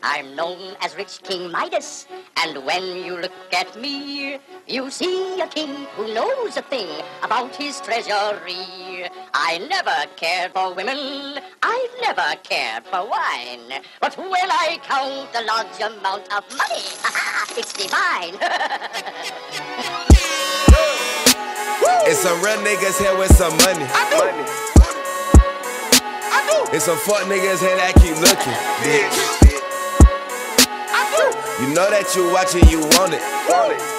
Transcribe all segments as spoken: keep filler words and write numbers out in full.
I'm known as Rich King Midas, and when you look at me, you see a king who knows a thing about his treasury. I never cared for women, I never cared for wine, but when I count the large amount of money, it's divine. It's some real niggas here with some money. I do. money. I do. It's some fuck niggas here that keep looking, bitch. I do. You know that you watching, you want it. Want it.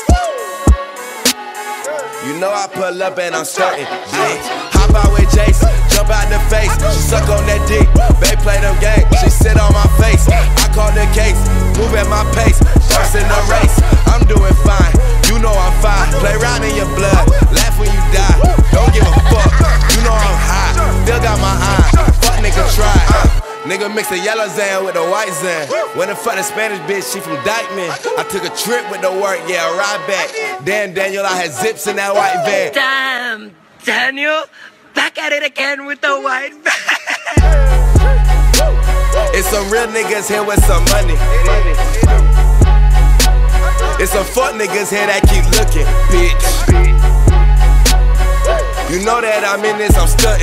You know I pull up and I'm starting, bitch. Hop out with Jason, jump out the face. She suck on that dick, babe play them games. She sit on my face, I call the case. Move at my pace, first in the race. I'm doing fine, you know I'm fine. Play around in your blood, laugh when you die. Don't give a fuck, you know I'm high. Still got my eye, fuck nigga try. Nigga mix the yellow Zan with the white Zan. When the fuck the Spanish bitch, she from Dykeman. I took a trip with the work, yeah, I ride back. Damn, Daniel, I had zips in that white van. Damn, Daniel, back at it again with the white van. It's some real niggas here with some money. It's some fuck niggas here that keep looking, bitch. You know that I'm in this, I'm stunting.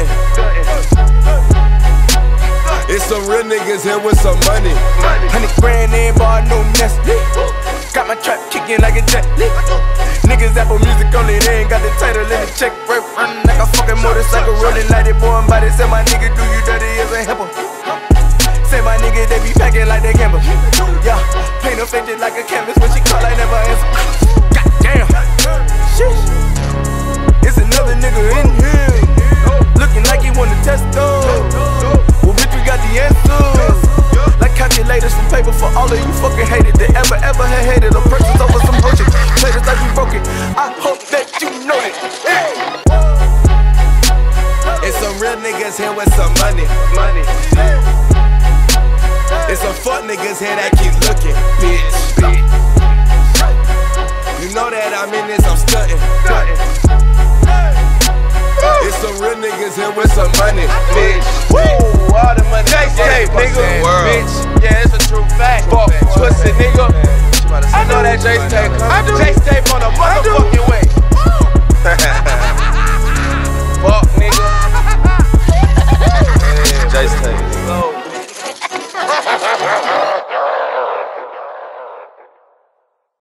It's some real niggas here with some money. Hundred grand in bar, no Nestle. Got my trap kicking like a jet. Niggas Apple Music only, they ain't got the title in the check. Right, running like a fucking motorcycle, rolling like it, boy, and body. Say my nigga do you dirty as a hippo. Say my nigga they be packing like they gamble. Yeah, paint her face like a canvas when she call I never answer. Goddamn, sheesh. It's another nigga in here, looking like he wanna test us. Well, bitch, we got the answers. Like calculators from paper for all of you fucking haters that ever, ever had hated a purchase over some bullshit. Played us like we broke it. I hope that you know it. Hey. It's some real niggas here with some money. Money. It's some fuck niggas here that keep looking, bitch. You know that I'm in this, I'm stunting.